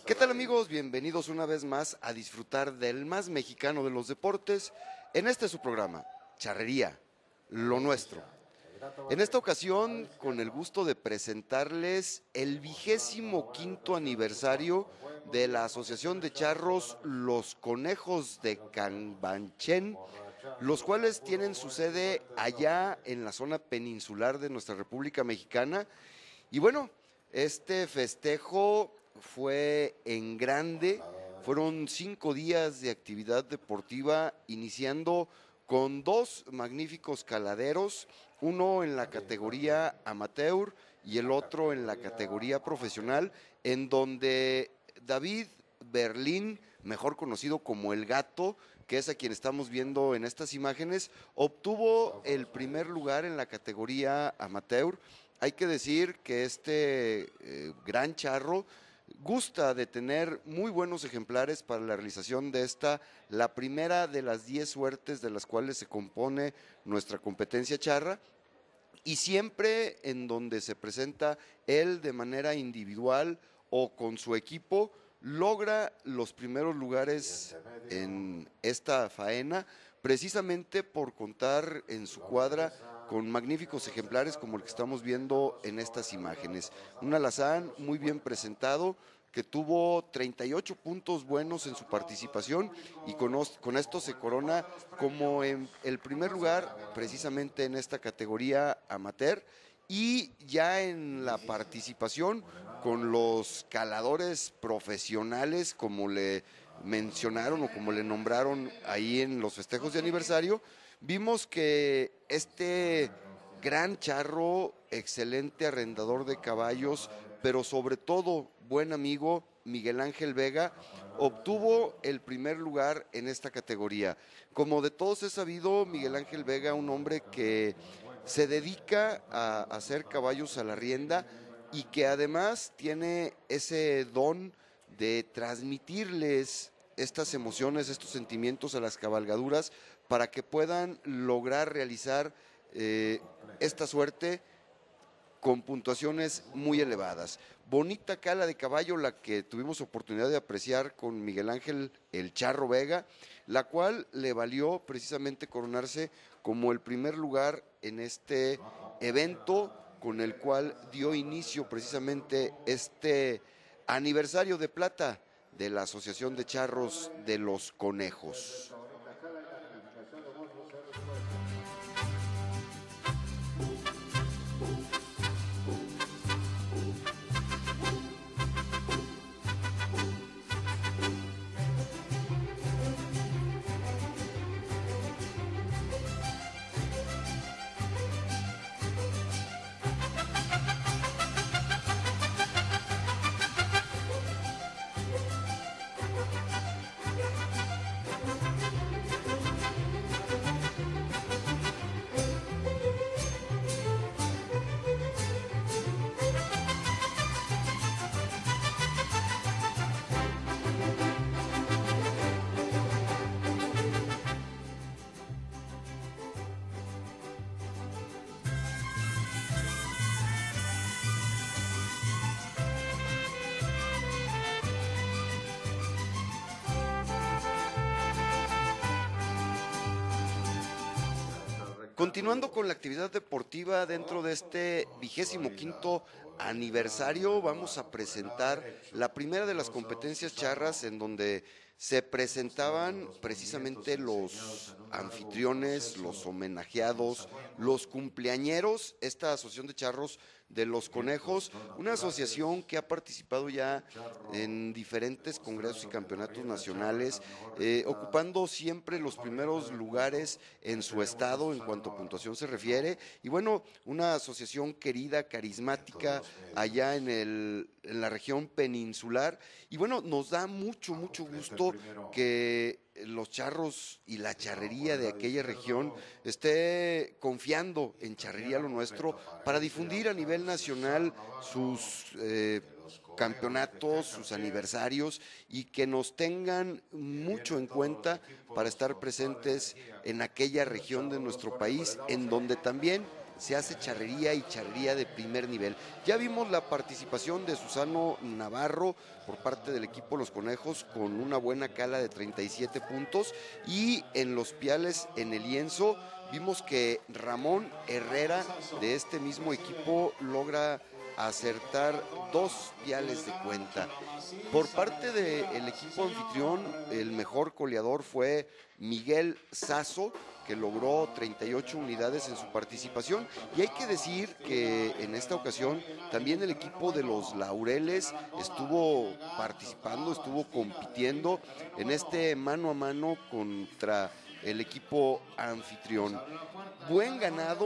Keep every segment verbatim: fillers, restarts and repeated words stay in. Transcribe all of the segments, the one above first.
¿Qué tal, amigos? Bienvenidos una vez más a disfrutar del más mexicano de los deportes en este su programa, Charrería, lo nuestro. En esta ocasión, con el gusto de presentarles el vigésimo quinto aniversario de la Asociación de Charros Los Conejos de Cambanchén, los cuales tienen su sede allá en la zona peninsular de nuestra República Mexicana. Y bueno, este festejo fue en grande, fueron cinco días de actividad deportiva, iniciando con dos magníficos caladeros, uno en la categoría amateur y el otro en la categoría profesional, en donde David Berlín, mejor conocido como El Gato, que es a quien estamos viendo en estas imágenes, obtuvo el primer lugar en la categoría amateur. Hay que decir que este eh, gran charro gusta de tener muy buenos ejemplares para la realización de esta, la primera de las diez suertes de las cuales se compone nuestra competencia charra, y siempre en donde se presenta él de manera individual o con su equipo, logra los primeros lugares en esta faena, precisamente por contar en su cuadra con magníficos ejemplares como el que estamos viendo en estas imágenes. Un alazán muy bien presentado, que tuvo treinta y ocho puntos buenos en su participación y con, con esto se corona como en el primer lugar precisamente en esta categoría amateur, y ya en la participación con los caladores profesionales, como le mencionaron o como le nombraron ahí en los festejos de aniversario, vimos que este gran charro, excelente arrendador de caballos, pero sobre todo buen amigo, Miguel Ángel Vega, obtuvo el primer lugar en esta categoría. Como de todos es sabido, Miguel Ángel Vega, un hombre que se dedica a hacer caballos a la rienda y que además tiene ese don de transmitirles estas emociones, estos sentimientos a las cabalgaduras para que puedan lograr realizar eh, esta suerte con puntuaciones muy elevadas. Bonita cala de caballo la que tuvimos oportunidad de apreciar con Miguel Ángel El Charro Vega, la cual le valió precisamente coronarse como el primer lugar en este evento, con el cual dio inicio precisamente este aniversario de plata de la Asociación de Charros de los Conejos. Continuando con la actividad deportiva dentro de este vigésimo quinto aniversario, vamos a presentar la primera de las competencias charras en donde se presentaban precisamente los anfitriones, los homenajeados, los cumpleañeros, esta asociación de charros de los conejos, una asociación que ha participado ya en diferentes congresos y campeonatos nacionales, eh, ocupando siempre los primeros lugares en su estado en cuanto a puntuación se refiere, y bueno, una asociación querida, carismática, allá en, el, en la región peninsular, y bueno, nos da mucho, mucho gusto que los charros y la charrería de aquella región esté confiando en Charrería Lo Nuestro para difundir a nivel nacional sus eh, campeonatos, sus aniversarios, y que nos tengan mucho en cuenta para estar presentes en aquella región de nuestro país, en donde también se hace charrería y charrería de primer nivel. Ya vimos la participación de Susano Navarro por parte del equipo Los Conejos con una buena cala de treinta y siete puntos, y en los piales en el lienzo vimos que Ramón Herrera de este mismo equipo logra acertar dos piales de cuenta. Por parte del equipo anfitrión, el mejor coleador fue Miguel Sasso, que logró treinta y ocho unidades en su participación, y hay que decir que en esta ocasión también el equipo de los Laureles estuvo participando, estuvo compitiendo en este mano a mano contra el equipo anfitrión. Buen ganado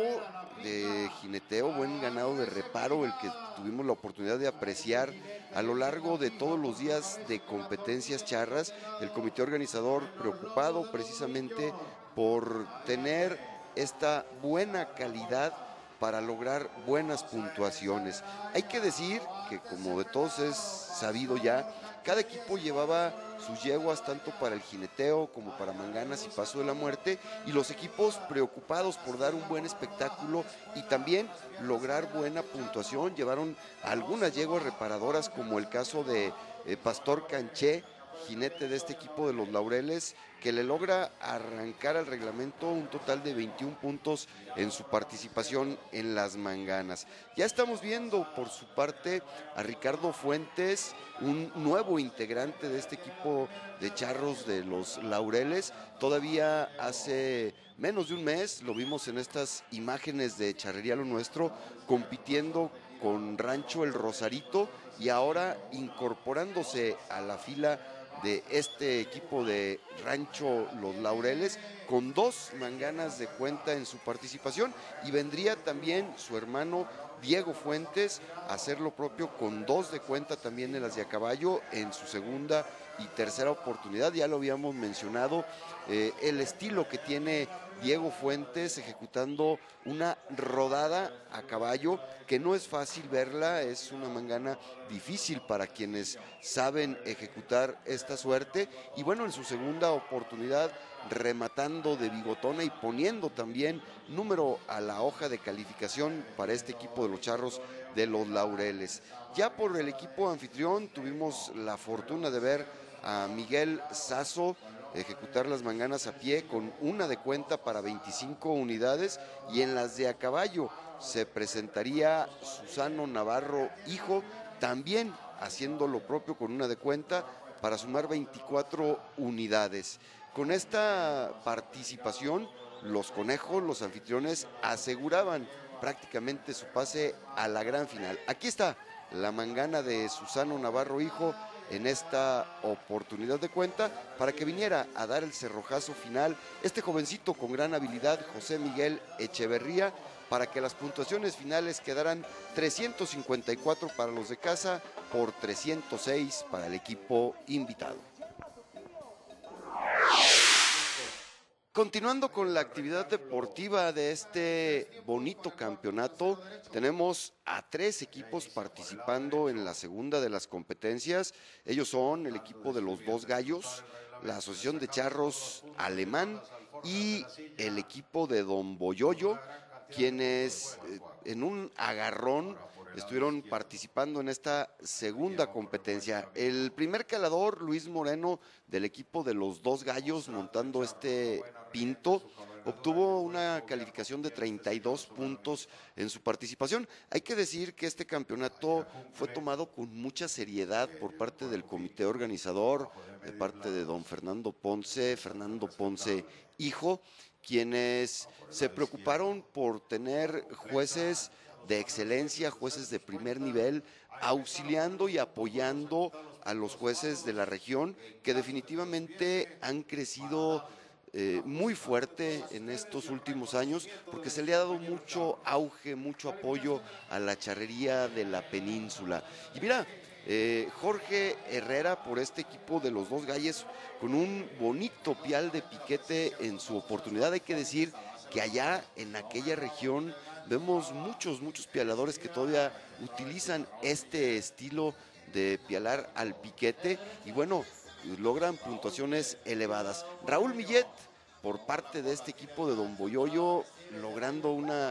de jineteo, buen ganado de reparo, el que tuvimos la oportunidad de apreciar a lo largo de todos los días de competencias charras. El comité organizador preocupado precisamente por tener esta buena calidad para lograr buenas puntuaciones. Hay que decir que, como de todos es sabido ya, cada equipo llevaba sus yeguas tanto para el jineteo como para manganas y paso de la muerte, y los equipos preocupados por dar un buen espectáculo y también lograr buena puntuación llevaron algunas yeguas reparadoras, como el caso de eh, Pastor Canché, jinete de este equipo de los Laureles, que le logra arrancar al reglamento un total de veintiún puntos en su participación en las manganas. Ya estamos viendo por su parte a Ricardo Fuentes, un nuevo integrante de este equipo de charros de los Laureles. Todavía hace menos de un mes lo vimos en estas imágenes de Charrería Lo Nuestro, compitiendo con Rancho El Rosarito, y ahora incorporándose a la fila de este equipo de Rancho Los Laureles con dos manganas de cuenta en su participación, y vendría también su hermano Diego Fuentes a hacer lo propio con dos de cuenta también en las de a caballo en su segunda y tercera oportunidad. Ya lo habíamos mencionado, eh, el estilo que tiene Diego Fuentes ejecutando una rodada a caballo, que no es fácil verla, es una mangana difícil para quienes saben ejecutar esta suerte, y bueno, en su segunda oportunidad rematando de bigotona y poniendo también número a la hoja de calificación para este equipo de los charros de los Laureles. Ya por el equipo anfitrión tuvimos la fortuna de ver a Miguel Sasso ejecutar las manganas a pie con una de cuenta para veinticinco unidades, y en las de a caballo se presentaría Susano Navarro hijo, también haciendo lo propio con una de cuenta para sumar veinticuatro unidades. Con esta participación, los Conejos, los anfitriones, aseguraban prácticamente su pase a la gran final. Aquí está la mangana de Susano Navarro hijo en esta oportunidad de cuenta para que viniera a dar el cerrojazo final este jovencito con gran habilidad, José Miguel Echeverría, para que las puntuaciones finales quedaran trescientos cincuenta y cuatro para los de casa por trescientos seis para el equipo invitado. Continuando con la actividad deportiva de este bonito campeonato, tenemos a tres equipos participando en la segunda de las competencias. Ellos son el equipo de los Dos Gallos, la Asociación de Charros Alemán y el equipo de Don Boyoyo, quienes eh, en un agarrón estuvieron participando en esta segunda competencia. El primer calador, Luis Moreno, del equipo de los Dos Gallos, montando este Pinto, obtuvo una calificación de treinta y dos puntos en su participación. Hay que decir que este campeonato fue tomado con mucha seriedad por parte del comité organizador, de parte de don Fernando Ponce, Fernando Ponce hijo, quienes se preocuparon por tener jueces de excelencia, jueces de primer nivel, auxiliando y apoyando a los jueces de la región, que definitivamente han crecido eh, muy fuerte en estos últimos años, porque se le ha dado mucho auge, mucho apoyo a la charrería de la península. Y mira, eh, Jorge Herrera por este equipo de los Dos Gallos, con un bonito pial de piquete en su oportunidad. Hay que decir que allá en aquella región vemos muchos, muchos pialadores que todavía utilizan este estilo de pialar al piquete y bueno, logran puntuaciones elevadas. Raúl Millet, por parte de este equipo de Don Boyoyo, logrando una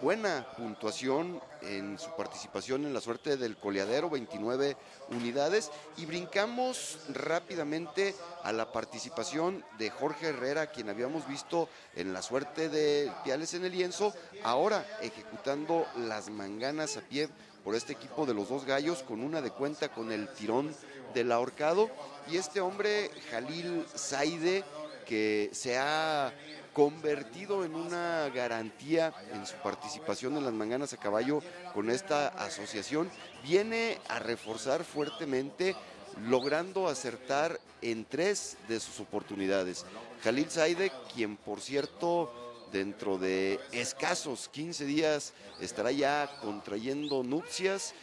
buena puntuación en su participación en la suerte del coleadero, veintinueve unidades, y brincamos rápidamente a la participación de Jorge Herrera, quien habíamos visto en la suerte de piales en el lienzo, ahora ejecutando las manganas a pie por este equipo de los dos gallos, con una de cuenta con el tirón del ahorcado, y este hombre, Jalil Zaide, que se ha convertido en una garantía en su participación en las manganas a caballo con esta asociación, viene a reforzar fuertemente, logrando acertar en tres de sus oportunidades. Jalil Zaide, quien por cierto dentro de escasos quince días estará ya contrayendo nupcias,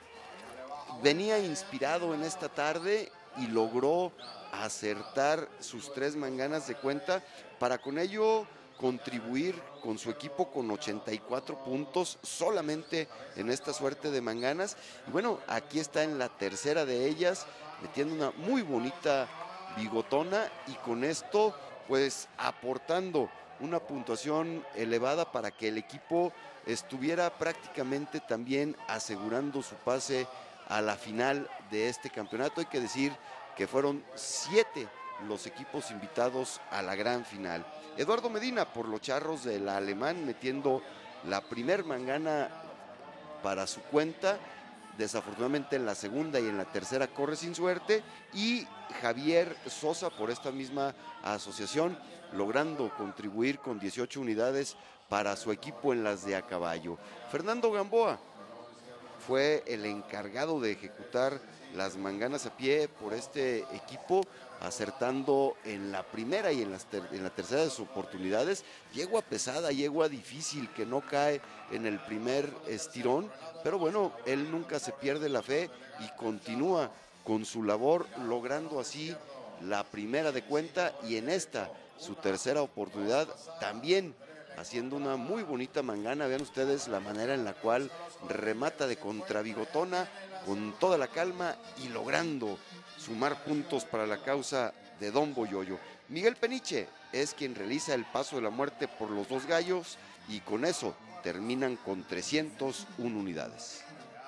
venía inspirado en esta tarde y logró acertar sus tres manganas de cuenta para con ello contribuir con su equipo con ochenta y cuatro puntos solamente en esta suerte de manganas. Y bueno, aquí está en la tercera de ellas, metiendo una muy bonita bigotona y con esto pues aportando una puntuación elevada para que el equipo estuviera prácticamente también asegurando su pase a la final de este campeonato. Hay que decir que fueron siete los equipos invitados a la gran final. Eduardo Medina por los charros del Alemán metiendo la primer mangana para su cuenta, desafortunadamente en la segunda y en la tercera corre sin suerte, y Javier Sosa por esta misma asociación logrando contribuir con dieciocho unidades para su equipo en las de a caballo. Fernando Gamboa fue el encargado de ejecutar las manganas a pie por este equipo, acertando en la primera y en, las ter en la tercera de sus oportunidades. Yegua pesada, yegua difícil, que no cae en el primer estirón, pero bueno, él nunca se pierde la fe y continúa con su labor, logrando así la primera de cuenta, y en esta, su tercera oportunidad, también haciendo una muy bonita mangana. Vean ustedes la manera en la cual remata de contrabigotona con toda la calma y logrando sumar puntos para la causa de Don Boyoyo. Miguel Peniche es quien realiza el paso de la muerte por los dos gallos y con eso terminan con trescientas una unidades.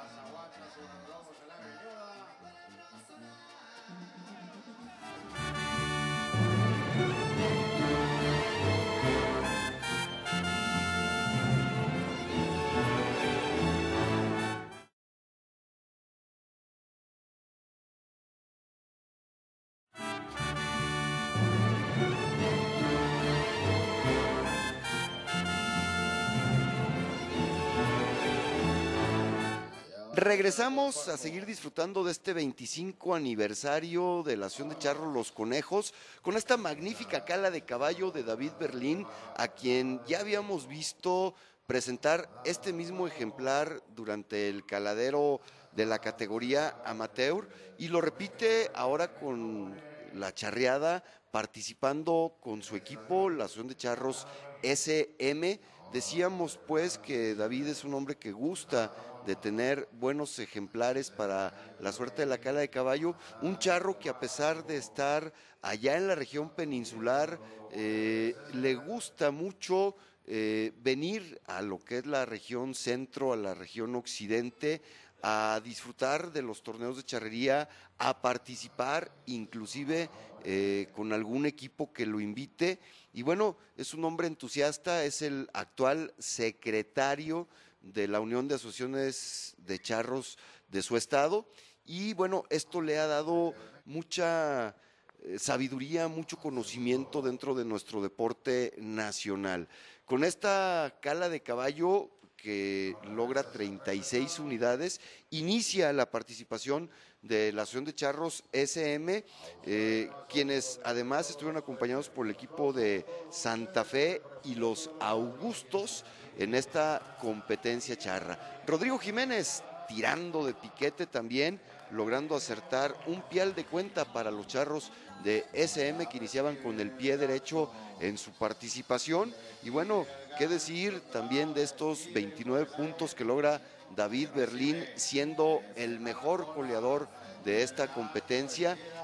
Regresamos a seguir disfrutando de este veinticinco aniversario de la Asociación de Charros Los Conejos con esta magnífica cala de caballo de David Berlín, a quien ya habíamos visto presentar este mismo ejemplar durante el caladero de la categoría amateur, y lo repite ahora con la charreada, participando con su equipo, la Asociación de Charros S M. Decíamos pues que David es un hombre que gusta de tener buenos ejemplares para la suerte de la cala de caballo, un charro que a pesar de estar allá en la región peninsular, eh, le gusta mucho eh, venir a lo que es la región centro, a la región occidente, a disfrutar de los torneos de charrería, a participar inclusive eh, con algún equipo que lo invite. Y bueno, es un hombre entusiasta, es el actual secretario de la Unión de Asociaciones de Charros de su estado, y bueno, esto le ha dado mucha eh, sabiduría, mucho conocimiento dentro de nuestro deporte nacional. Con esta cala de caballo que logra treinta y seis unidades, inicia la participación de la Asociación de Charros S M, eh, quienes además estuvieron acompañados por el equipo de Santa Fe y los Augustos en esta competencia charra. Rodrigo Jiménez tirando de piquete también, logrando acertar un pial de cuenta para los charros de S M que iniciaban con el pie derecho en su participación. Y bueno, qué decir también de estos veintinueve puntos que logra David Berlín, siendo el mejor goleador de esta competencia,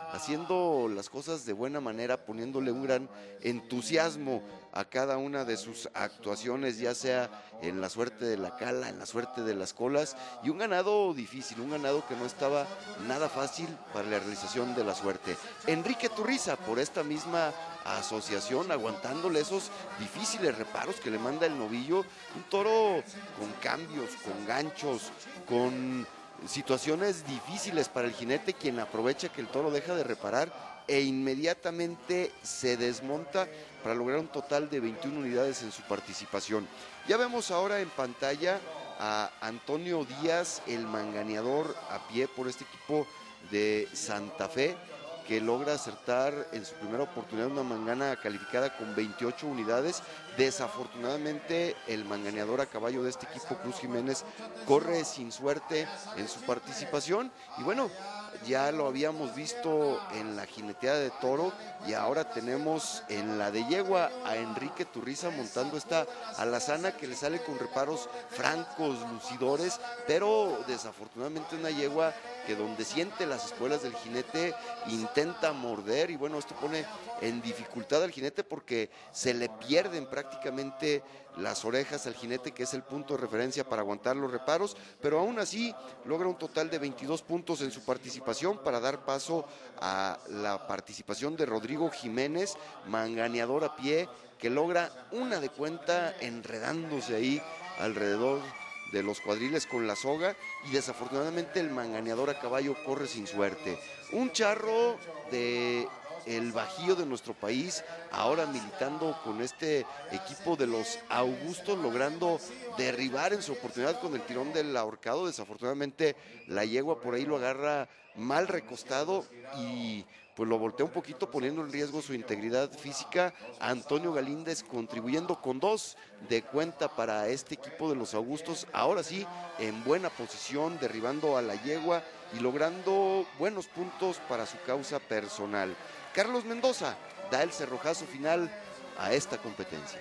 haciendo las cosas de buena manera, poniéndole un gran entusiasmo a cada una de sus actuaciones, ya sea en la suerte de la cala, en la suerte de las colas, y un ganado difícil, un ganado que no estaba nada fácil para la realización de la suerte. Enrique Turriza, por esta misma asociación, aguantándole esos difíciles reparos que le manda el novillo, un toro con cambios, con ganchos, con situaciones difíciles para el jinete, quien aprovecha que el toro deja de reparar e inmediatamente se desmonta para lograr un total de veintiuna unidades en su participación. Ya vemos ahora en pantalla a Antonio Díaz, el manganeador a pie por este equipo de Santa Fe, que logra acertar en su primera oportunidad una mangana calificada con veintiocho unidades. Desafortunadamente el manganeador a caballo de este equipo, Cruz Jiménez, corre sin suerte en su participación, y bueno, ya lo habíamos visto en la jineteada de toro y ahora tenemos en la de yegua a Enrique Turriza montando esta alazana que le sale con reparos francos, lucidores, pero desafortunadamente una yegua que donde siente las espuelas del jinete intenta morder, y bueno, esto pone en dificultad al jinete porque se le pierden prácticamente las orejas al jinete, que es el punto de referencia para aguantar los reparos, pero aún así logra un total de veintidós puntos en su participación para dar paso a la participación de Rodrigo Jiménez, manganeador a pie, que logra una de cuenta enredándose ahí alrededor de los cuadriles con la soga, y desafortunadamente el manganeador a caballo corre sin suerte. Un charro de el Bajío de nuestro país, ahora militando con este equipo de los Augustos, logrando derribar en su oportunidad con el tirón del ahorcado. Desafortunadamente la yegua por ahí lo agarra mal recostado y pues lo voltea un poquito, poniendo en riesgo su integridad física. Antonio Galíndez contribuyendo con dos de cuenta para este equipo de los Augustos, ahora sí en buena posición, derribando a la yegua y logrando buenos puntos para su causa personal. Carlos Mendoza da el cerrojazo final a esta competencia.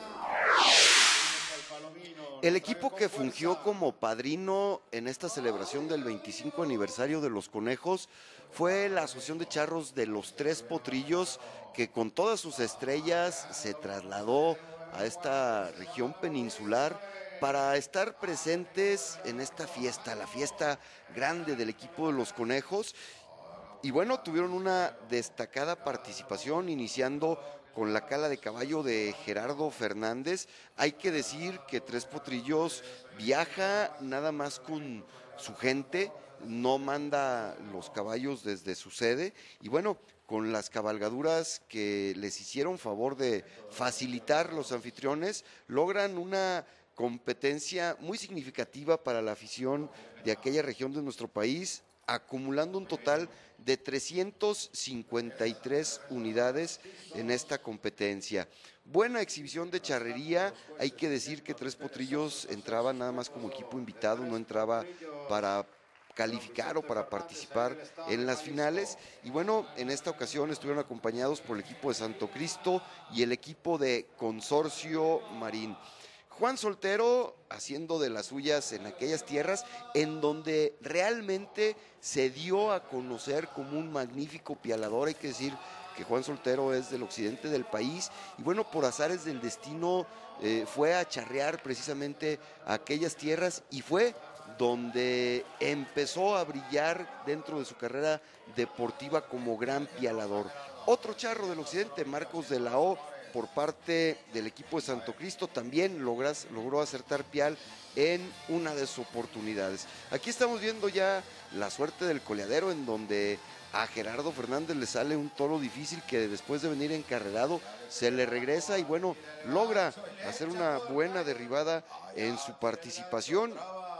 El equipo que fungió como padrino en esta celebración del veinticinco aniversario de los conejos fue la Asociación de Charros de los Tres Potrillos, que con todas sus estrellas se trasladó a esta región peninsular para estar presentes en esta fiesta, la fiesta grande del equipo de los conejos. Y bueno, tuvieron una destacada participación, iniciando con la cala de caballo de Gerardo Fernández. Hay que decir que Tres Potrillos viaja nada más con su gente, no manda los caballos desde su sede, y bueno, con las cabalgaduras que les hicieron favor de facilitar los anfitriones, logran una competencia muy significativa para la afición de aquella región de nuestro país, acumulando un total de trescientas cincuenta y tres unidades en esta competencia. Buena exhibición de charrería. Hay que decir que Tres Potrillos entraba nada más como equipo invitado, no entraba para calificar o para participar en las finales, y bueno, en esta ocasión estuvieron acompañados por el equipo de Santo Cristo y el equipo de Consorcio Marín. Juan Soltero haciendo de las suyas en aquellas tierras en donde realmente se dio a conocer como un magnífico pialador. Hay que decir que Juan Soltero es del occidente del país y bueno, por azares del destino eh, fue a charrear precisamente a aquellas tierras y fue donde empezó a brillar dentro de su carrera deportiva como gran pialador. Otro charro del occidente, Marcos de la O, por parte del equipo de Santo Cristo, también logras, logró acertar pial en una de sus oportunidades. Aquí estamos viendo ya la suerte del coleadero, en donde a Gerardo Fernández le sale un toro difícil que después de venir encarrerado se le regresa y bueno, logra hacer una buena derribada en su participación.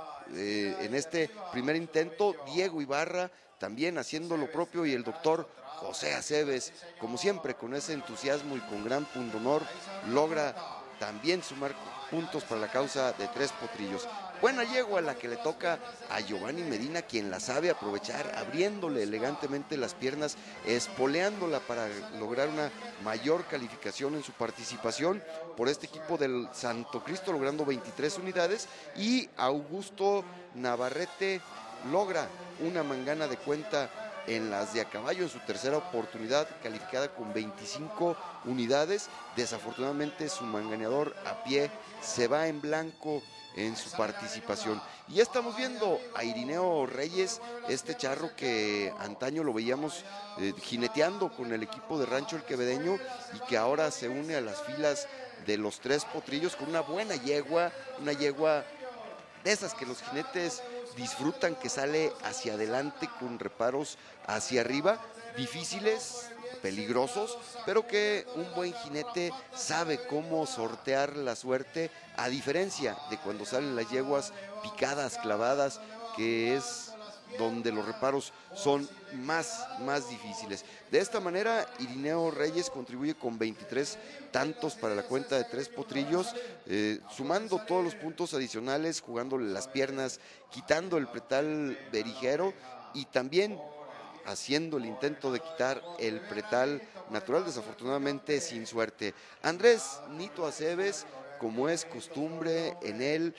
Eh, en este primer intento, Diego Ibarra también haciendo lo propio, y el doctor José Aceves, como siempre, con ese entusiasmo y con gran pundonor, logra también sumar puntos para la causa de Tres Potrillos. Buena yegua la que le toca a Giovanni Medina, quien la sabe aprovechar, abriéndole elegantemente las piernas, espoleándola para lograr una mayor calificación en su participación por este equipo del Santo Cristo, logrando veintitrés unidades, y Augusto Navarrete logra una mangana de cuenta en las de a caballo en su tercera oportunidad, calificada con veinticinco unidades. Desafortunadamente su manganeador a pie se va en blanco en su participación. Y ya estamos viendo a Irineo Reyes, este charro que antaño lo veíamos eh, jineteando con el equipo de Rancho El Quevedeño y que ahora se une a las filas de los Tres Potrillos con una buena yegua, una yegua de esas que los jinetes disfrutan, que sale hacia adelante con reparos hacia arriba, difíciles, peligrosos, pero que un buen jinete sabe cómo sortear la suerte, a diferencia de cuando salen las yeguas picadas, clavadas, que es donde los reparos son más, más difíciles. De esta manera, Irineo Reyes contribuye con veintitrés tantos para la cuenta de Tres Potrillos, eh, sumando todos los puntos adicionales, jugándole las piernas, quitando el pretal berijero y también haciendo el intento de quitar el pretal natural, desafortunadamente sin suerte. Andrés Nito Aceves, como es costumbre en él,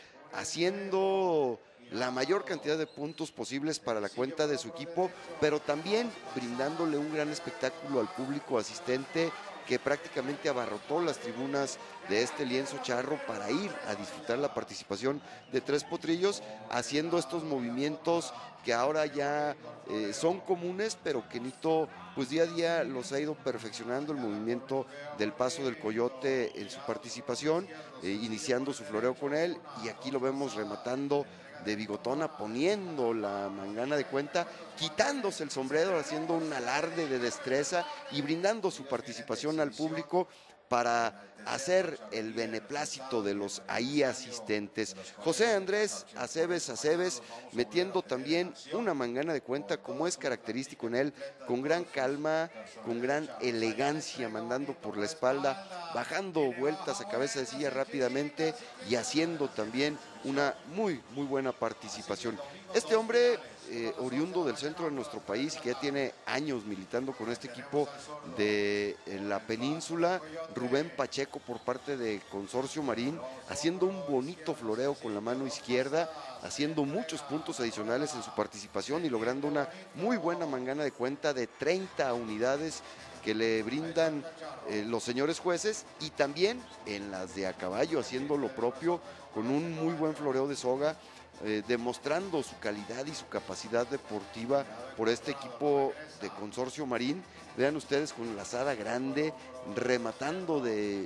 haciendo la mayor cantidad de puntos posibles para la cuenta de su equipo, pero también brindándole un gran espectáculo al público asistente que prácticamente abarrotó las tribunas de este lienzo charro para ir a disfrutar la participación de Tres Potrillos, haciendo estos movimientos que ahora ya eh, son comunes, pero que Nito pues día a día los ha ido perfeccionando, el movimiento del paso del coyote en su participación, eh, iniciando su floreo con él, y aquí lo vemos rematando de bigotona, poniendo la mangana de cuenta, quitándose el sombrero, haciendo un alarde de destreza y brindando su participación al público para hacer el beneplácito de los ahí asistentes. José Andrés Aceves Aceves metiendo también una mangana de cuenta, como es característico en él, con gran calma, con gran elegancia, mandando por la espalda, bajando vueltas a cabeza de silla rápidamente y haciendo también una muy, muy buena participación. Este hombre, eh, oriundo del centro de nuestro país, que ya tiene años militando con este equipo de la península, Rubén Pacheco, por parte de Consorcio Marín, haciendo un bonito floreo con la mano izquierda, haciendo muchos puntos adicionales en su participación y logrando una muy buena mangana de cuenta de treinta unidades que le brindan eh, los señores jueces, y también en las de a caballo haciendo lo propio con un muy buen floreo de soga, eh, demostrando su calidad y su capacidad deportiva por este equipo de Consorcio Marín. Vean ustedes, con la lazada grande, rematando de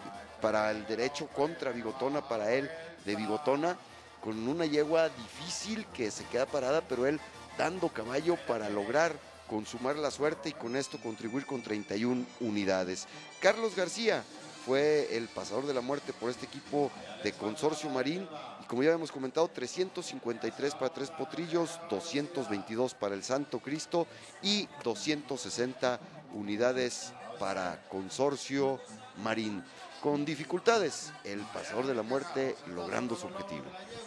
para el derecho contra bigotona, para él de bigotona, con una yegua difícil que se queda parada, pero él dando caballo para lograr consumar la suerte y con esto contribuir con treinta y una unidades. Carlos García fue el pasador de la muerte por este equipo de Consorcio Marín, y como ya hemos comentado, trescientos cincuenta y tres para Tres Potrillos, doscientos veintidós para el Santo Cristo y doscientos sesenta unidades para Consorcio Marín. Con dificultades, el pasador de la muerte logrando su objetivo.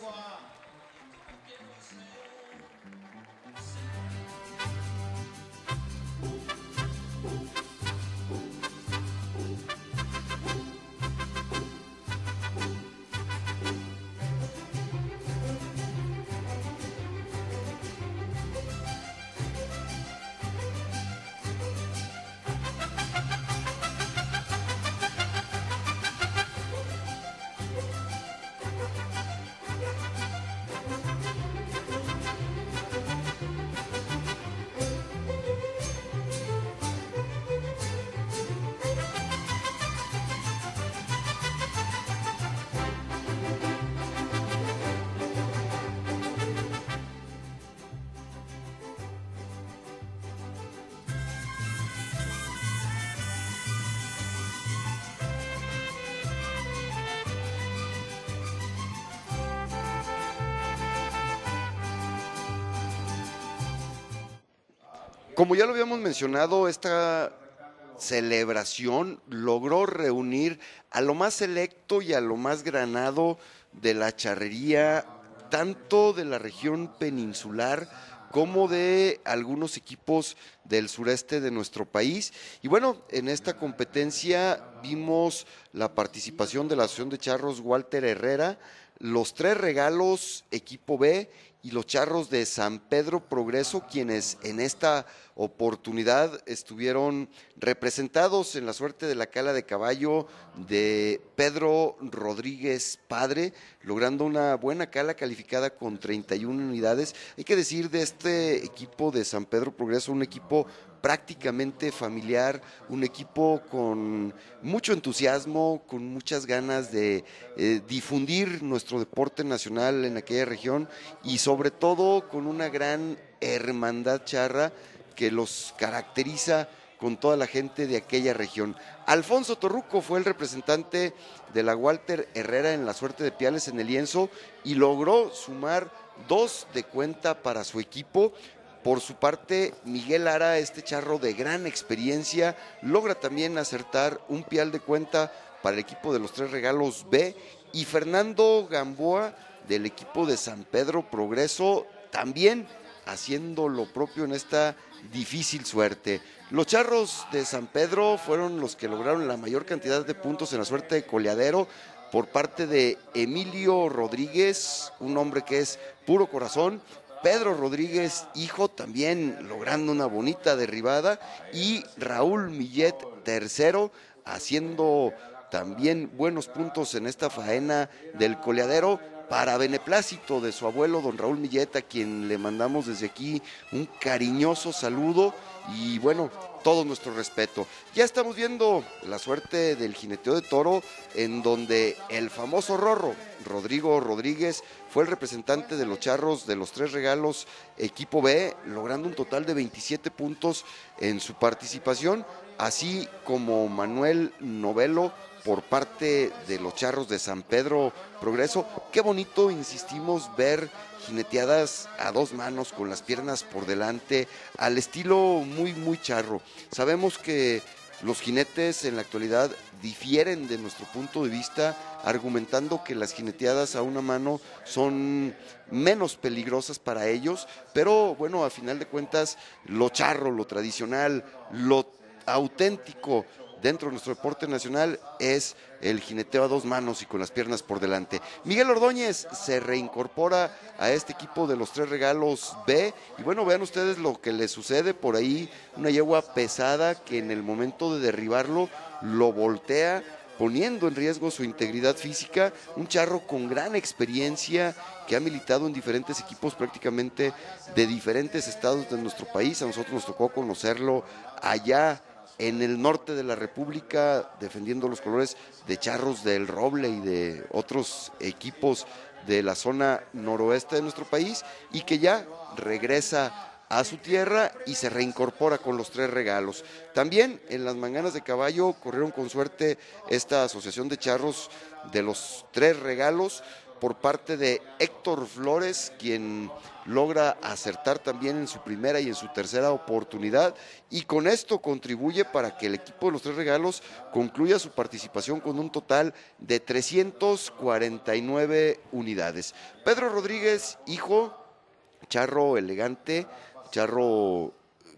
Como ya lo habíamos mencionado, esta celebración logró reunir a lo más selecto y a lo más granado de la charrería, tanto de la región peninsular como de algunos equipos del sureste de nuestro país. Y bueno, en esta competencia vimos la participación de la Asociación de Charros Walter Herrera, los tres regalos equipo B y los Charros de San Pedro Progreso, quienes en esta oportunidad estuvieron representados en la suerte de la cala de caballo de Pedro Rodríguez Padre, logrando una buena cala calificada con treinta y una unidades. Hay que decir de este equipo de San Pedro Progreso, un equipo prácticamente familiar, un equipo con mucho entusiasmo, con muchas ganas de eh, difundir nuestro deporte nacional en aquella región y sobre todo con una gran hermandad charra que los caracteriza con toda la gente de aquella región. Alfonso Torruco fue el representante de la Walter Herrera en la suerte de Piales en el lienzo y logró sumar dos de cuenta para su equipo. Por su parte, Miguel Lara, este charro de gran experiencia, logra también acertar un pial de cuenta para el equipo de los Tres Regalos B, y Fernando Gamboa del equipo de San Pedro Progreso también haciendo lo propio en esta difícil suerte. Los Charros de San Pedro fueron los que lograron la mayor cantidad de puntos en la suerte de coleadero por parte de Emilio Rodríguez, un hombre que es puro corazón, Pedro Rodríguez, hijo, también logrando una bonita derribada, y Raúl Millet, tercero, haciendo también buenos puntos en esta faena del coleadero, para beneplácito de su abuelo, don Raúl Millet, a quien le mandamos desde aquí un cariñoso saludo y bueno, todo nuestro respeto. Ya estamos viendo la suerte del jineteo de toro, en donde el famoso Rorro, Rodrigo Rodríguez, fue el representante de los Charros de los Tres Regalos, equipo B, logrando un total de veintisiete puntos en su participación, así como Manuel Novelo por parte de los Charros de San Pedro Progreso. Qué bonito, insistimos, ver jineteadas a dos manos con las piernas por delante, al estilo muy, muy charro. Sabemos que los jinetes en la actualidad difieren de nuestro punto de vista, argumentando que las jineteadas a una mano son menos peligrosas para ellos, pero bueno, a final de cuentas, lo charro, lo tradicional, lo auténtico dentro de nuestro deporte nacional es el jineteo a dos manos y con las piernas por delante. Miguel Ordóñez se reincorpora a este equipo de los Tres Regalos B, y bueno, vean ustedes lo que le sucede por ahí, una yegua pesada que en el momento de derribarlo lo voltea, poniendo en riesgo su integridad física, un charro con gran experiencia que ha militado en diferentes equipos prácticamente de diferentes estados de nuestro país. A nosotros nos tocó conocerlo allá en el norte de la República, defendiendo los colores de Charros del Roble y de otros equipos de la zona noroeste de nuestro país, y que ya regresa a su tierra y se reincorpora con los Tres Regalos. También en las manganas de caballo corrieron con suerte esta asociación de charros de los Tres Regalos por parte de Héctor Flores, quien logra acertar también en su primera y en su tercera oportunidad, y con esto contribuye para que el equipo de los Tres Regalos concluya su participación con un total de trescientas cuarenta y nueve unidades. Pedro Rodríguez, hijo, charro elegante, charro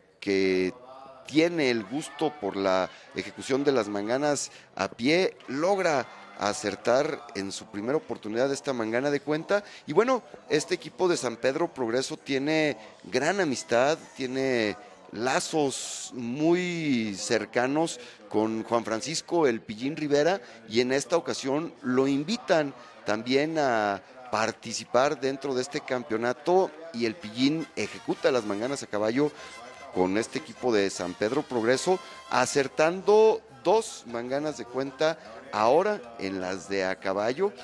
que tiene el gusto por la ejecución de las manganas a pie, logra acertar en su primera oportunidad esta mangana de cuenta. Y bueno, este equipo de San Pedro Progreso tiene gran amistad, tiene lazos muy cercanos con Juan Francisco el Pillín Rivera, y en esta ocasión lo invitan también a participar dentro de este campeonato, y el Pillín ejecuta las manganas a caballo con este equipo de San Pedro Progreso, acertando dos manganas de cuenta ahora en las de a caballo,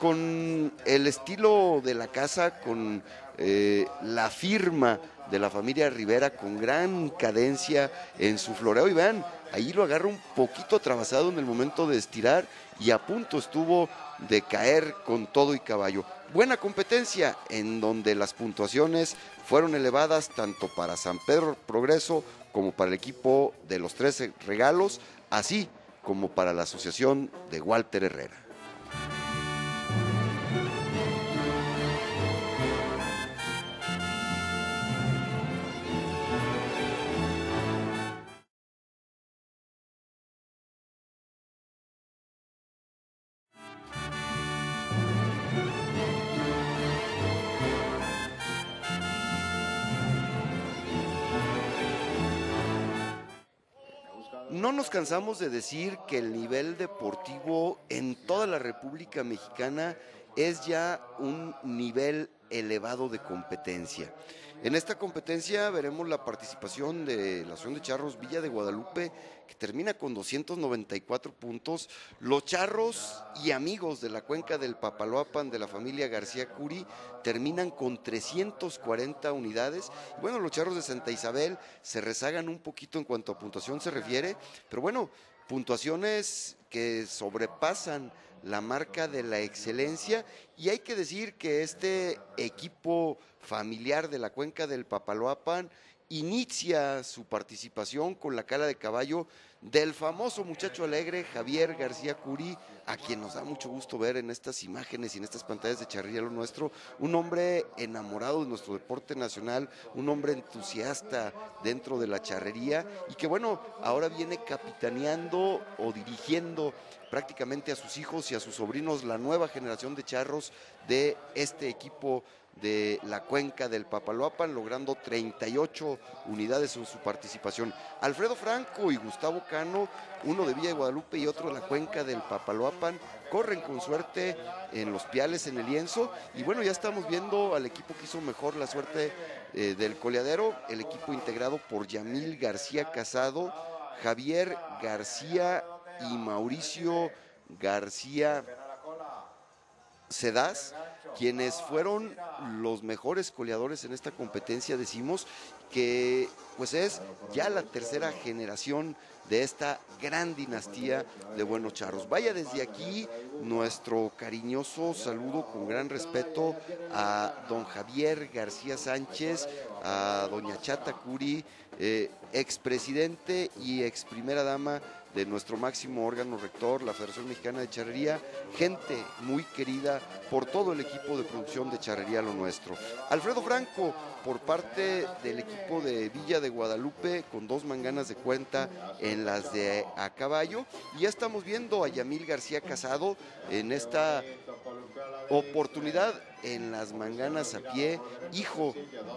con el estilo de la casa, con eh, la firma de la familia Rivera, con gran cadencia en su floreo, y vean, ahí lo agarra un poquito atravesado en el momento de estirar y a punto estuvo de caer con todo y caballo. Buena competencia en donde las puntuaciones fueron elevadas tanto para San Pedro Progreso como para el equipo de los Tres Regalos, así como para la asociación de Walter Herrera. No nos cansamos de decir que el nivel deportivo en toda la República Mexicana es ya un nivel elevado de competencia. En esta competencia veremos la participación de la Asociación de Charros Villa de Guadalupe, que termina con doscientos noventa y cuatro puntos. Los charros y amigos de la cuenca del Papaloapan de la familia García Curi terminan con trescientas cuarenta unidades. Y bueno, los charros de Santa Isabel se rezagan un poquito en cuanto a puntuación se refiere, pero bueno, puntuaciones que sobrepasan la marca de la excelencia, y hay que decir que este equipo familiar de la cuenca del Papaloapan inicia su participación con la cala de caballo del famoso muchacho alegre Javier García Curi, a quien nos da mucho gusto ver en estas imágenes y en estas pantallas de Charrería Lo Nuestro, un hombre enamorado de nuestro deporte nacional, un hombre entusiasta dentro de la charrería y que bueno, ahora viene capitaneando o dirigiendo prácticamente a sus hijos y a sus sobrinos la nueva generación de charros de este equipo de la cuenca del Papaloapan, logrando treinta y ocho unidades en su participación. Alfredo Franco y Gustavo Cano, uno de Villa de Guadalupe y otro de la cuenca del Papaloapan, corren con suerte en los piales, en el lienzo, y bueno, ya estamos viendo al equipo que hizo mejor la suerte eh, del coleadero, el equipo integrado por Yamil García Casado, Javier García y Mauricio García Cedás, quienes fueron los mejores coleadores en esta competencia. Decimos que pues es ya la tercera generación de esta gran dinastía de buenos charros. Vaya desde aquí nuestro cariñoso saludo con gran respeto a don Javier García Sánchez, a doña Chata Curi, eh, expresidente y ex primera dama de nuestro máximo órgano rector, la Federación Mexicana de Charrería, gente muy querida por todo el equipo de producción de Charrería Lo Nuestro. Alfredo Franco, por parte del equipo de Villa de Guadalupe, con dos manganas de cuenta en las de a caballo, y ya estamos viendo a Yamil García Casado en esta oportunidad en las manganas a pie, hijo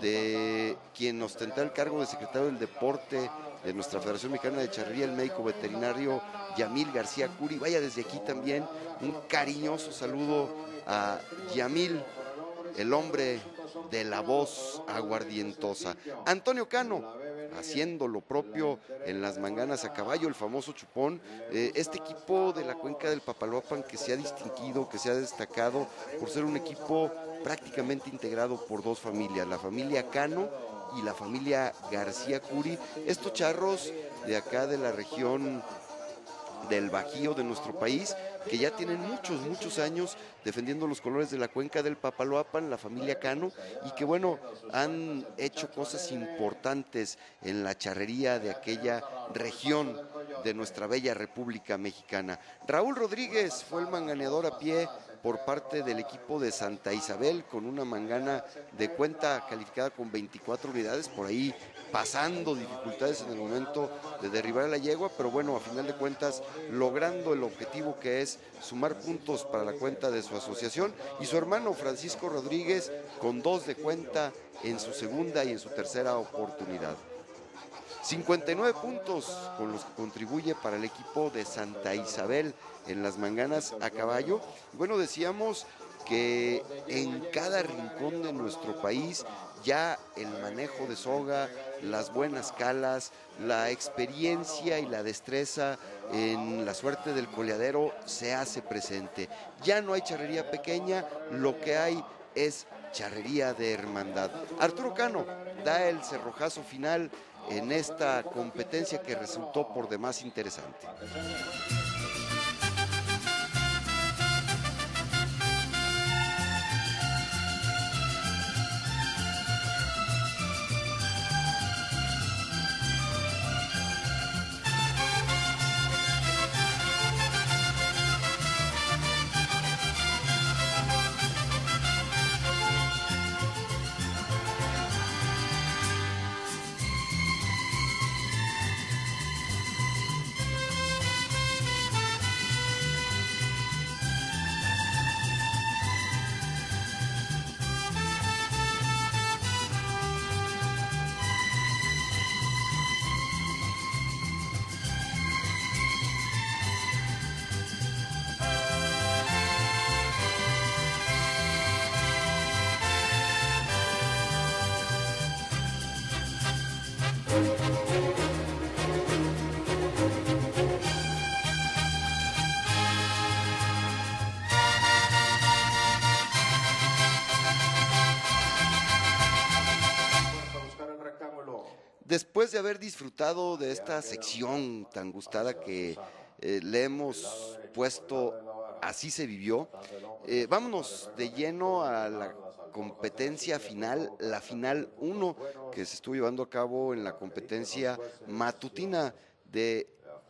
de quien ostenta el cargo de secretario del deporte de nuestra Federación Mexicana de Charrería, el médico veterinario Yamil García Curi. Vaya desde aquí también un cariñoso saludo a Yamil, el hombre de la voz aguardientosa. Antonio Cano, haciendo lo propio en las manganas a caballo, el famoso chupón. Eh, este equipo de la cuenca del Papaloapan que se ha distinguido, que se ha destacado por ser un equipo prácticamente integrado por dos familias, la familia Cano y la familia García Curi. Estos charros de acá de la región del Bajío de nuestro país, que ya tienen muchos, muchos años defendiendo los colores de la cuenca del Papaloapan, la familia Cano, y que bueno, han hecho cosas importantes en la charrería de aquella región de nuestra bella República Mexicana. Raúl Rodríguez fue el manganeador a pie por parte del equipo de Santa Isabel, con una mangana de cuenta calificada con veinticuatro unidades, por ahí pasando dificultades en el momento de derribar a la yegua, pero bueno, a final de cuentas logrando el objetivo que es sumar puntos para la cuenta de su asociación, y su hermano Francisco Rodríguez con dos de cuenta en su segunda y en su tercera oportunidad. cincuenta y nueve puntos con los que contribuye para el equipo de Santa Isabel en las manganas a caballo. Bueno, decíamos que en cada rincón de nuestro país ya el manejo de soga, las buenas calas, la experiencia y la destreza en la suerte del coleadero se hace presente. Ya no hay charrería pequeña, lo que hay es charrería de hermandad. Arturo Cano da el cerrojazo final en esta competencia que resultó por demás interesante. Después de haber disfrutado de esta sección tan gustada que eh, le hemos puesto Así se vivió, eh, vámonos de lleno a la competencia final, la final uno, que se estuvo llevando a cabo en la competencia matutina de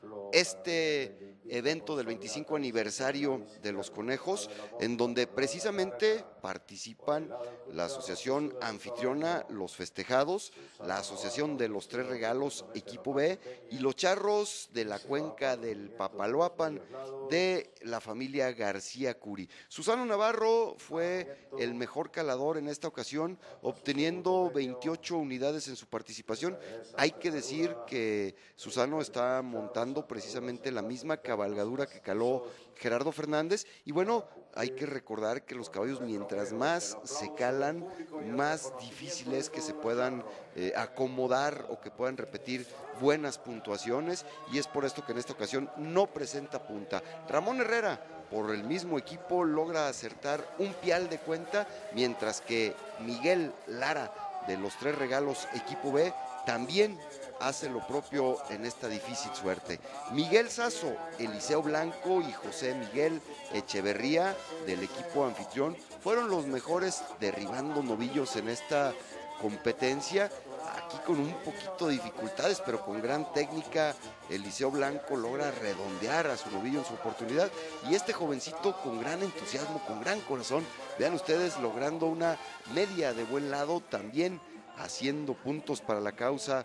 este evento del veinticinco aniversario de los Conejos, en donde precisamente participan la asociación anfitriona Los Festejados, la asociación de los Tres Regalos Equipo B y los Charros de la Cuenca del Papaloapan de la familia García Curi. Susano Navarro fue el mejor calador en esta ocasión, obteniendo veintiocho unidades en su participación. Hay que decir que Susano está montando precisamente la misma cabalgadura que caló Gerardo Fernández, y bueno, hay que recordar que los caballos mientras más se calan, más difícil es que se puedan eh, acomodar o que puedan repetir buenas puntuaciones, y es por esto que en esta ocasión no presenta punta. Ramón Herrera, por el mismo equipo, logra acertar un pial de cuenta, mientras que Miguel Lara de los Tres Regalos Equipo B también hace lo propio en esta difícil suerte. Miguel Sazo, Eliseo Blanco y José Miguel Echeverría del equipo anfitrión fueron los mejores derribando novillos en esta competencia. Aquí con un poquito de dificultades, pero con gran técnica, Eliseo Blanco logra redondear a su novillo en su oportunidad, y este jovencito con gran entusiasmo, con gran corazón, vean ustedes, logrando una media de buen lado, también haciendo puntos para la causa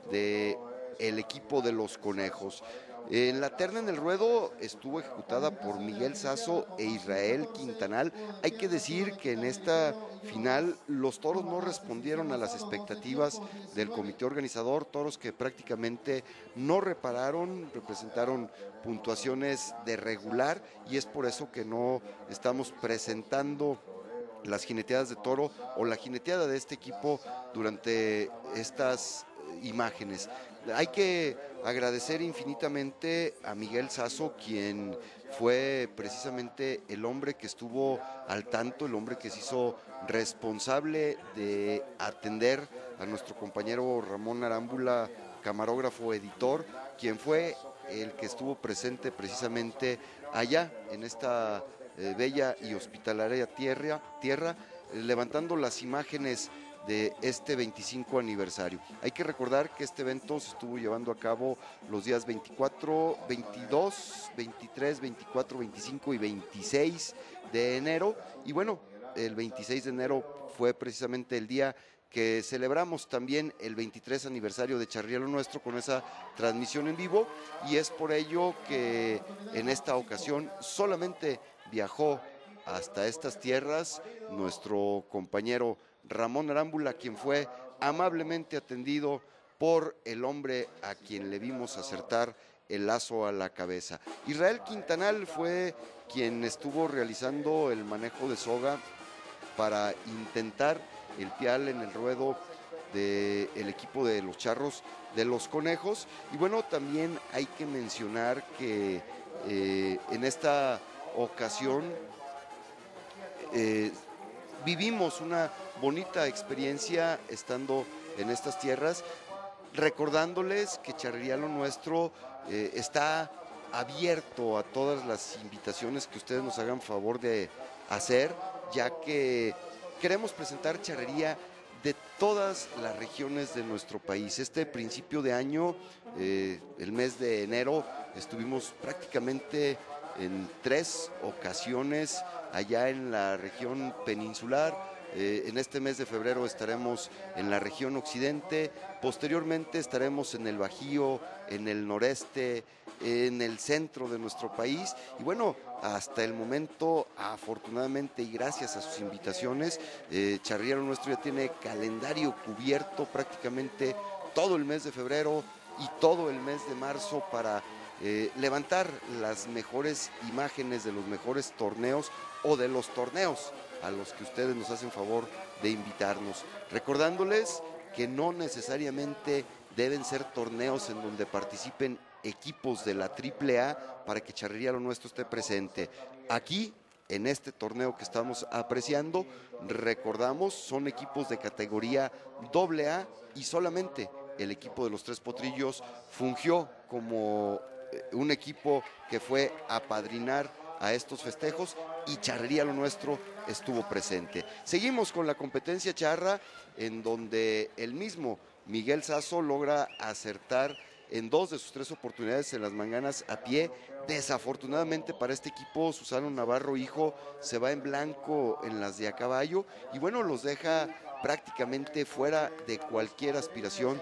de el equipo de los Conejos. En la terna en el ruedo estuvo ejecutada por Miguel Sazo e Israel Quintanal. Hay que decir que en esta final los toros no respondieron a las expectativas del comité organizador, toros que prácticamente no repararon, representaron puntuaciones de regular, y es por eso que no estamos presentando las jineteadas de toro o la jineteada de este equipo durante estas imágenes. Hay que agradecer infinitamente a Miguel Sazo, quien fue precisamente el hombre que estuvo al tanto, el hombre que se hizo responsable de atender a nuestro compañero Ramón Arámbula, camarógrafo, editor, quien fue el que estuvo presente precisamente allá en esta eh, bella y hospitalaria tierra, tierra eh, levantando las imágenes de este veinticinco aniversario. Hay que recordar que este evento se estuvo llevando a cabo los días veinticuatro, veintidós, veintitrés, veinticuatro, veinticinco y veintiséis de enero, y bueno, el veintiséis de enero fue precisamente el día que celebramos también el veintitrés aniversario de Charrería Lo Nuestro con esa transmisión en vivo, y es por ello que en esta ocasión solamente viajó hasta estas tierras nuestro compañero Ramón Arámbula, quien fue amablemente atendido por el hombre a quien le vimos acertar el lazo a la cabeza. Israel Quintanal fue quien estuvo realizando el manejo de soga para intentar el pial en el ruedo del equipo de los Charros de los Conejos. Y bueno, también hay que mencionar que eh, en esta ocasión eh, vivimos una bonita experiencia estando en estas tierras, recordándoles que Charrería Lo Nuestro eh, está abierto a todas las invitaciones que ustedes nos hagan favor de hacer, ya que queremos presentar charrería de todas las regiones de nuestro país. Este principio de año, eh, el mes de enero, estuvimos prácticamente en tres ocasiones allá en la región peninsular. Eh, en este mes de febrero estaremos en la región occidente, posteriormente estaremos en el Bajío, en el noreste, en el centro de nuestro país, y bueno, hasta el momento, afortunadamente y gracias a sus invitaciones, eh, Charrería Lo Nuestro ya tiene calendario cubierto prácticamente todo el mes de febrero y todo el mes de marzo para eh, levantar las mejores imágenes de los mejores torneos o de los torneos a los que ustedes nos hacen favor de invitarnos, recordándoles que no necesariamente deben ser torneos en donde participen equipos de la triple A para que Charrería Lo Nuestro esté presente. Aquí, en este torneo que estamos apreciando, recordamos, son equipos de categoría doble A y solamente el equipo de los Tres Potrillos fungió como un equipo que fue a apadrinar a estos festejos y Charrería Lo Nuestro estuvo presente. Seguimos con la competencia charra, en donde el mismo Miguel Sasso logra acertar en dos de sus tres oportunidades en las manganas a pie. Desafortunadamente para este equipo, Susano Navarro hijo se va en blanco en las de a caballo y bueno, los deja prácticamente fuera de cualquier aspiración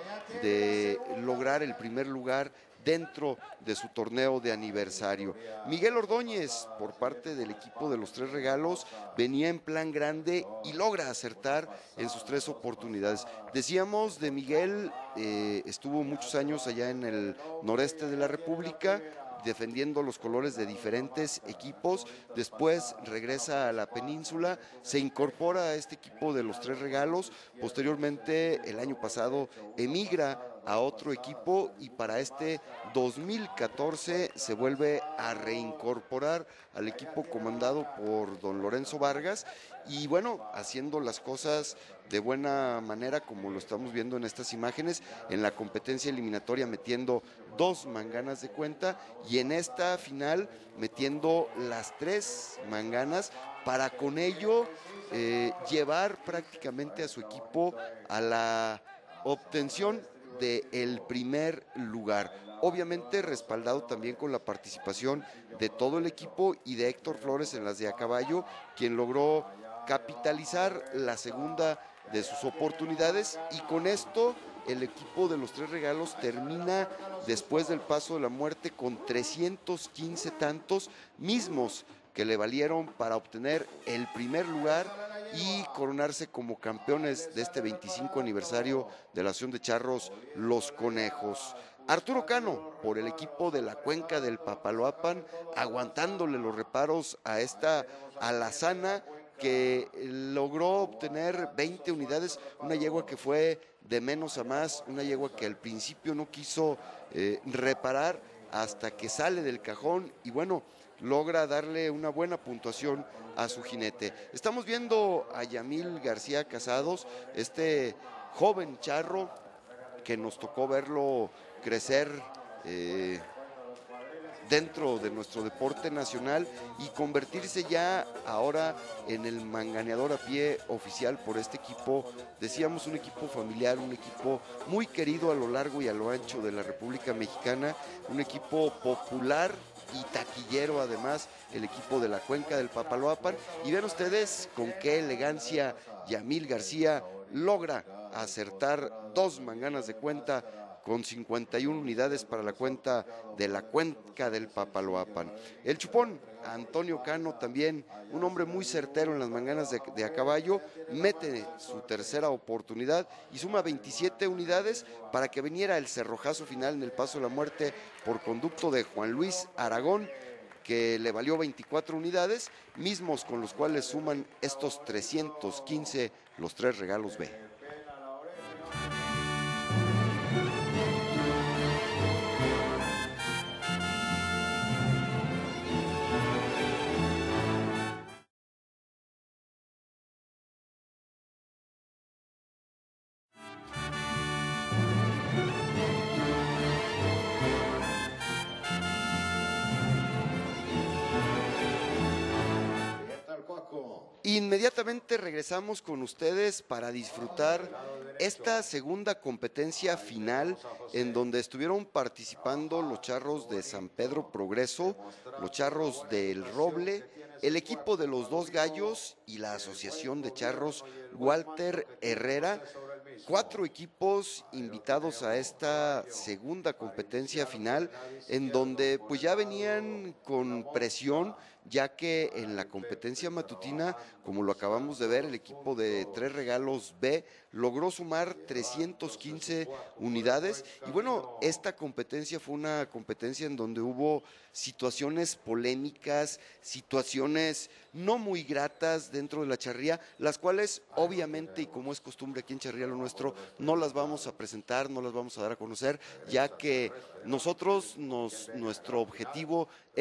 de lograr el primer lugar dentro de su torneo de aniversario. Miguel Ordóñez, por parte del equipo de los Tres Regalos, venía en plan grande y logra acertar en sus tres oportunidades. Decíamos de Miguel, eh, estuvo muchos años allá en el noreste de la República, defendiendo los colores de diferentes equipos, después regresa a la península, se incorpora a este equipo de los Tres Regalos, posteriormente el año pasado emigra a otro equipo y para este dos mil catorce se vuelve a reincorporar al equipo comandado por don Lorenzo Vargas y bueno, haciendo las cosas de buena manera como lo estamos viendo en estas imágenes, en la competencia eliminatoria metiendo dos manganas de cuenta y en esta final metiendo las tres manganas para con ello eh, llevar prácticamente a su equipo a la obtención del primer lugar. Obviamente respaldado también con la participación de todo el equipo y de Héctor Flores en las de a caballo, quien logró capitalizar la segunda de sus oportunidades y con esto el equipo de los Tres Regalos termina después del paso de la muerte con trescientos quince tantos mismos que le valieron para obtener el primer lugar y coronarse como campeones de este veinticinco aniversario de la Asociación de Charros Los Conejos. Arturo Cano, por el equipo de la Cuenca del Papaloapan, aguantándole los reparos a esta alazana que logró obtener veinte unidades, una yegua que fue de menos a más, una yegua que al principio no quiso eh, reparar hasta que sale del cajón y bueno, logra darle una buena puntuación a su jinete. Estamos viendo a Yamil García Casados, este joven charro que nos tocó verlo crecer eh, dentro de nuestro deporte nacional y convertirse ya ahora en el manganeador a pie oficial por este equipo. Decíamos un equipo familiar, un equipo muy querido a lo largo y a lo ancho de la República Mexicana, un equipo popular y taquillero además, el equipo de la Cuenca del Papaloapan. Y ven ustedes con qué elegancia Yamil García logra acertar dos manganas de cuenta con cincuenta y una unidades para la cuenta de la Cuenca del Papaloapan. El chupón, Antonio Cano, también un hombre muy certero en las manganas de, de a caballo, mete su tercera oportunidad y suma veintisiete unidades para que viniera el cerrojazo final en el paso de la muerte por conducto de Juan Luis Aragón, que le valió veinticuatro unidades, mismos con los cuales suman estos trescientos quince los Tres Regalos B. Inmediatamente regresamos con ustedes para disfrutar esta segunda competencia final en donde estuvieron participando los charros de San Pedro Progreso, los charros del Roble, el equipo de los Dos Gallos y la Asociación de Charros Walter Herrera. Cuatro equipos invitados a esta segunda competencia final en donde pues ya venían con presión, ya que en la competencia matutina, como lo acabamos de ver, el equipo de Tres Regalos B logró sumar trescientos quince unidades y bueno, esta competencia fue una competencia en donde hubo situaciones polémicas, situaciones no muy gratas dentro de la charría, las cuales obviamente y como es costumbre aquí en Charría Lo Nuestro, no las vamos a presentar, no las vamos a dar a conocer, ya que nosotros, nos, nuestro objetivo es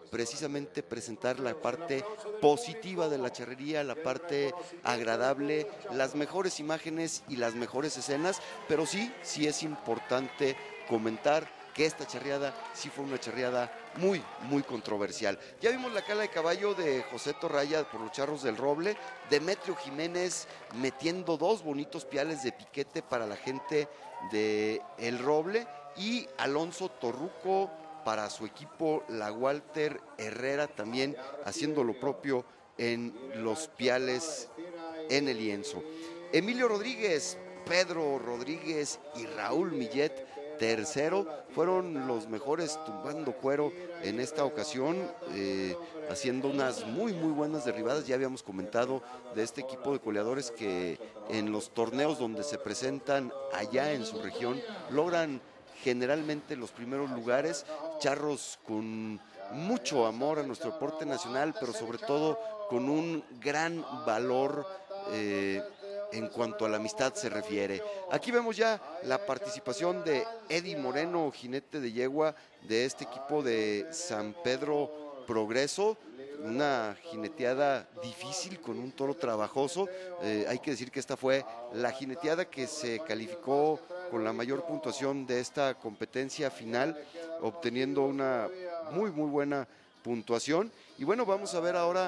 precisamente presentar la parte positiva de la charrería, la parte agradable, las mejores imágenes y las mejores escenas, pero sí, sí es importante comentar que esta charreada sí fue una charreada muy, muy controversial. Ya vimos la cala de caballo de José Torraya por los Charros del Roble, Demetrio Jiménez metiendo dos bonitos piales de piquete para la gente de El Roble y Alonso Torruco para su equipo, la Walter Herrera, también haciendo lo propio en los piales en el lienzo. Emilio Rodríguez, Pedro Rodríguez y Raúl Millet, tercero, fueron los mejores tumbando cuero en esta ocasión, eh, haciendo unas muy muy buenas derribadas. Ya habíamos comentado de este equipo de coleadores que en los torneos donde se presentan allá en su región logran generalmente los primeros lugares, charros con mucho amor a nuestro deporte nacional, pero sobre todo con un gran valor eh, en cuanto a la amistad se refiere. Aquí vemos ya la participación de Eddie Moreno, jinete de yegua de este equipo de San Pedro Progreso, una jineteada difícil con un toro trabajoso. Eh, hay que decir que esta fue la jineteada que se calificó con la mayor puntuación de esta competencia final, obteniendo una muy muy buena puntuación. Y bueno, vamos a ver ahora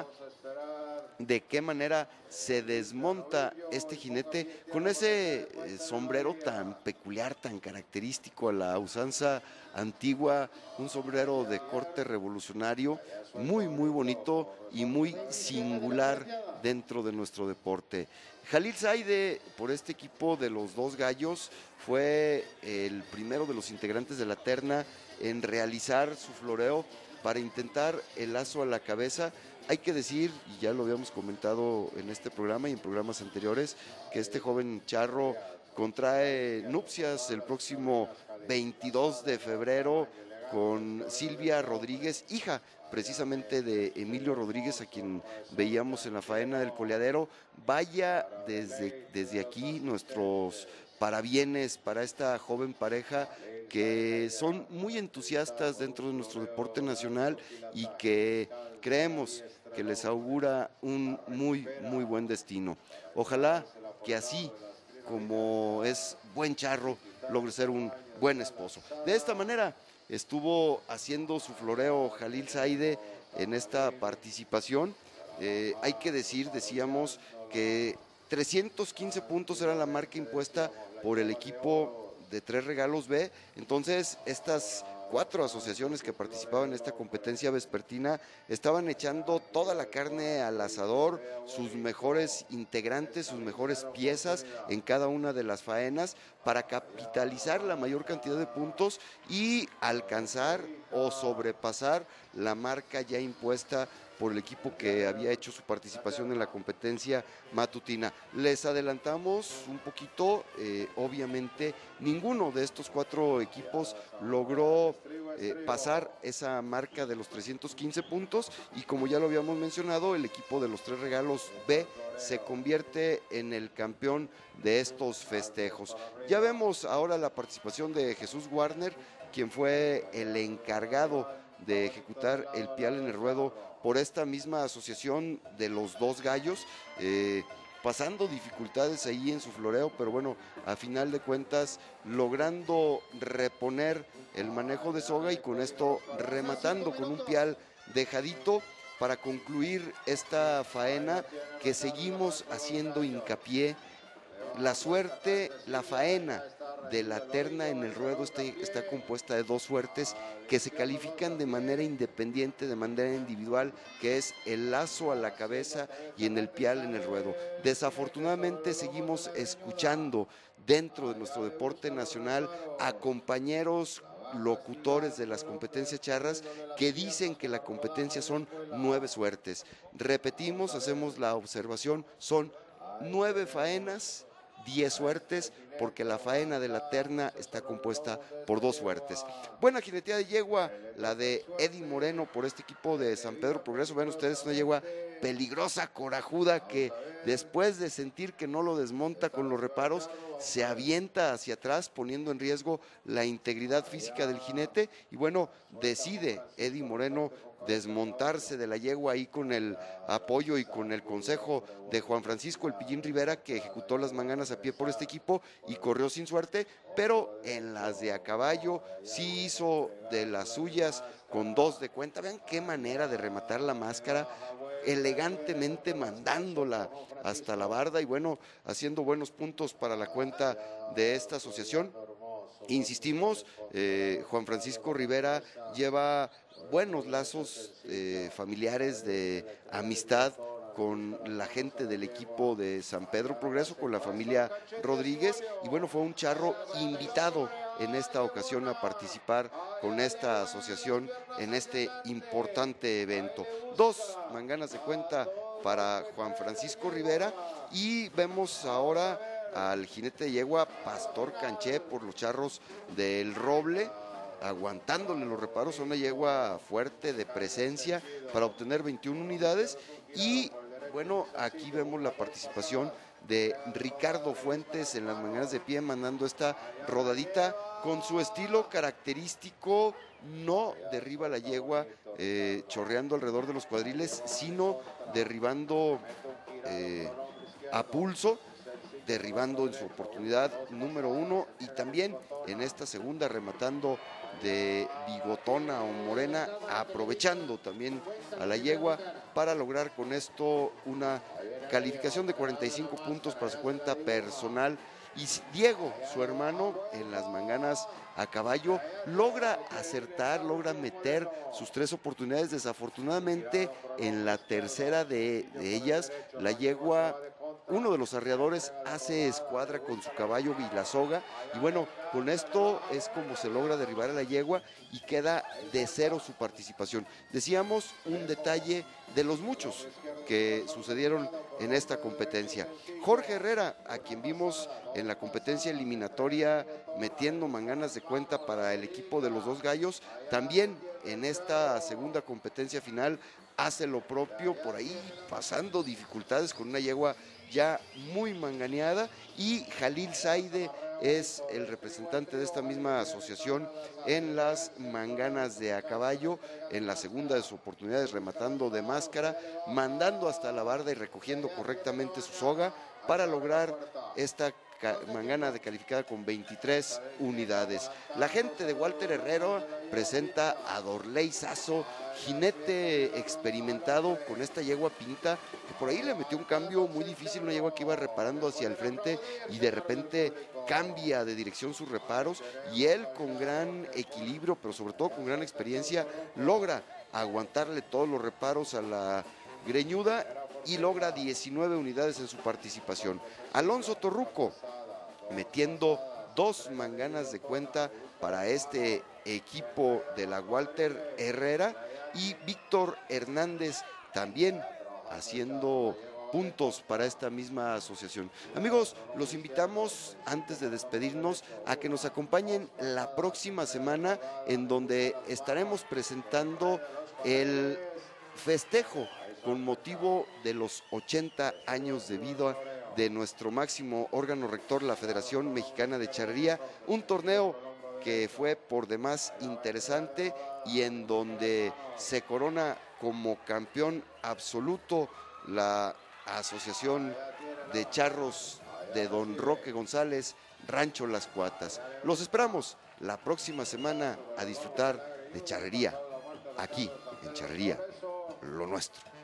de qué manera se desmonta este jinete con ese sombrero tan peculiar, tan característico a la usanza antigua, un sombrero de corte revolucionario, muy muy bonito y muy singular dentro de nuestro deporte. Jalil Zaide, por este equipo de los dos gallos, fue el primero de los integrantes de la terna en realizar su floreo para intentar el lazo a la cabeza. Hay que decir, y ya lo habíamos comentado en este programa y en programas anteriores, que este joven charro contrae nupcias el próximo veintidós de febrero con Silvia Rodríguez, hija precisamente de Emilio Rodríguez, a quien veíamos en la faena del coleadero. Vaya desde, desde aquí nuestros parabienes para esta joven pareja, que son muy entusiastas dentro de nuestro deporte nacional y que creemos que les augura un muy, muy buen destino. Ojalá que así como es buen charro, logre ser un buen esposo. De esta manera estuvo haciendo su floreo Jalil Zaide en esta participación. Eh, hay que decir, decíamos, que trescientos quince puntos era la marca impuesta por el equipo de Tres Regalos B. Entonces, estas cuatro asociaciones que participaban en esta competencia vespertina estaban echando toda la carne al asador, sus mejores integrantes, sus mejores piezas en cada una de las faenas para capitalizar la mayor cantidad de puntos y alcanzar o sobrepasar la marca ya impuesta por el equipo que había hecho su participación en la competencia matutina. Les adelantamos un poquito, eh, obviamente ninguno de estos cuatro equipos logró eh, pasar esa marca de los trescientos quince puntos, y como ya lo habíamos mencionado, el equipo de los Tres Regalos B se convierte en el campeón de estos festejos. Ya vemos ahora la participación de Jesús Warner, quien fue el encargado de ejecutar el pial en el ruedo por esta misma asociación de los dos gallos, eh, pasando dificultades ahí en su floreo, pero bueno, a final de cuentas logrando reponer el manejo de soga y con esto rematando con un pial dejadito para concluir esta faena que seguimos haciendo hincapié. La suerte, la faena de la terna en el ruedo está, está compuesta de dos suertes que se califican de manera independiente, de manera individual, que es el lazo a la cabeza y en el pial en el ruedo. Desafortunadamente seguimos escuchando dentro de nuestro deporte nacional a compañeros locutores de las competencias charras que dicen que la competencia son nueve suertes. Repetimos, hacemos la observación, son nueve faenas, diez suertes, porque la faena de la terna está compuesta por dos suertes. Buena jineteada de yegua, la de Eddie Moreno por este equipo de San Pedro Progreso. Vean ustedes, una yegua peligrosa, corajuda, que después de sentir que no lo desmonta con los reparos, se avienta hacia atrás, poniendo en riesgo la integridad física del jinete. Y bueno, decide Eddie Moreno desmontarse de la yegua ahí con el apoyo y con el consejo de Juan Francisco El Pillín Rivera, que ejecutó las manganas a pie por este equipo y corrió sin suerte, pero en las de a caballo sí hizo de las suyas con dos de cuenta. Vean qué manera de rematar la máscara, elegantemente mandándola hasta la barda y bueno, haciendo buenos puntos para la cuenta de esta asociación. Insistimos, eh, Juan Francisco Rivera lleva buenos lazos eh, familiares de amistad con la gente del equipo de San Pedro Progreso, con la familia Rodríguez, y bueno, fue un charro invitado en esta ocasión a participar con esta asociación en este importante evento. Dos manganas de cuenta para Juan Francisco Rivera y vemos ahora al jinete de yegua Pastor Canché por los charros del Roble, aguantándole los reparos a una yegua fuerte de presencia para obtener veintiuna unidades. Y bueno, aquí vemos la participación de Ricardo Fuentes en las manganas de pie, mandando esta rodadita con su estilo característico. No derriba la yegua eh, chorreando alrededor de los cuadriles, sino derribando eh, a pulso, derribando en su oportunidad número uno y también en esta segunda rematando de bigotona o morena, aprovechando también a la yegua para lograr con esto una calificación de cuarenta y cinco puntos para su cuenta personal. Y Diego, su hermano, en las manganas a caballo, logra acertar, logra meter sus tres oportunidades. Desafortunadamente, en la tercera de, de ellas, la yegua, uno de los arreadores hace escuadra con su caballo y la soga, y bueno, con esto es como se logra derribar a la yegua y queda de cero su participación. Decíamos, un detalle de los muchos que sucedieron en esta competencia. Jorge Herrera, a quien vimos en la competencia eliminatoria metiendo manganas de cuenta para el equipo de los dos gallos, también en esta segunda competencia final hace lo propio, por ahí pasando dificultades con una yegua ya muy manganeada. Y Jalil Zaide es el representante de esta misma asociación en las manganas de a caballo, en la segunda de sus oportunidades rematando de máscara, mandando hasta la barda y recogiendo correctamente su soga para lograr esta mangana de calificada con veintitrés unidades. La gente de Walter Herrero presenta a Dorley Sazo, jinete experimentado con esta yegua pinta, que por ahí le metió un cambio muy difícil, una yegua que iba reparando hacia el frente y de repente cambia de dirección sus reparos, y él con gran equilibrio, pero sobre todo con gran experiencia, logra aguantarle todos los reparos a la greñuda y logra diecinueve unidades en su participación. Alonso Torruco metiendo dos manganas de cuenta para este equipo de la Walter Herrera, y Víctor Hernández también haciendo puntos para esta misma asociación. Amigos, los invitamos antes de despedirnos a que nos acompañen la próxima semana, en donde estaremos presentando el festejo con motivo de los ochenta años de vida de nuestro máximo órgano rector, la Federación Mexicana de Charrería, un torneo que fue por demás interesante y en donde se corona como campeón absoluto la Asociación de Charros de Don Roque González, Rancho Las Cuatas. Los esperamos la próxima semana a disfrutar de charrería, aquí en Charrería, lo nuestro.